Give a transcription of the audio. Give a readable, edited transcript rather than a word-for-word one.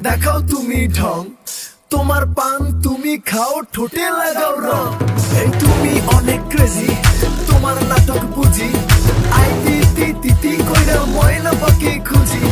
দেখাও তুমি ঢং, তোমার পান তুমি খাও, ঠোঁটে লাগাও রং। এই তুমি অনেক ক্রেজি, তোমার নাটক বুঝি, আই তিতি তিতি কইরা ময়না পাখি খুঁজি।